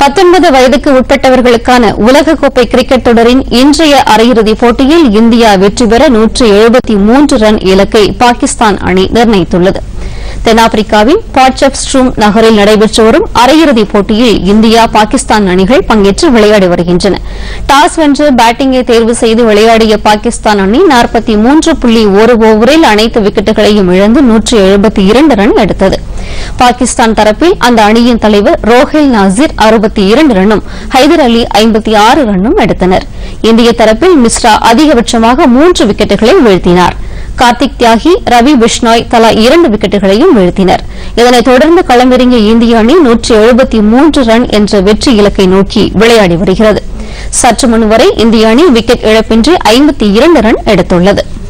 19 வயதுக்கு உட்பட்டவர்களுக்கான உலகக்கோப்பை கிரிக்கெட் தொடரின் இன்றைய அரையிறுதிப் போட்டியில் இந்தியா வெற்றி பெற 173 ரன் இலக்கை பாகிஸ்தான் அணி நிர்ணயித்துள்ளது. தென்னாப்பிரிக்காவின் பாட்செஃஸ்ட்ரூம் நகரில் நடைபெற்று வரும் அரையிறுதிப் போட்டியில் இந்தியா பாகிஸ்தான் அணிகள் பங்கேற்று விளையாடி வருகின்றன. டாஸ் வென்று பேட்டிங்கை தேர்வு செய்து விளையாடிய பாகிஸ்தான் அணி 43.1 ஓவரில் அனைத்து விக்கெட்டுகளையும் இழந்து 172 ரன் எடுத்தது. பாகிஸ்தான் தரப்பில் அந்த அணியின் தலைவர் ரோஹில் நாசிர் 62 ரன்னும் ஹைதர் அலி 56 ரன்னும் எடுத்தனர். இந்திய தரப்பில் மிஸ்ரா அதிகபட்சமாக 3 விக்கெட்டுகளை வீழ்த்தினார். கார்த்திக் தியாகி, ரவி பிஷ்னாய் தலா 2 விக்கெட்டுகளையும் வீழ்த்தினர். இதனைத் தொடர்ந்து களமிறங்கிய இந்திய அணி 173 ரன் என்ற வெற்றி இலக்கை நோக்கி விளையாடி வருகிறது. சற்று முன் வரை இந்திய அணி விக்கெட் இழப்பின்றி 52 ரன் எடுத்துள்ளது.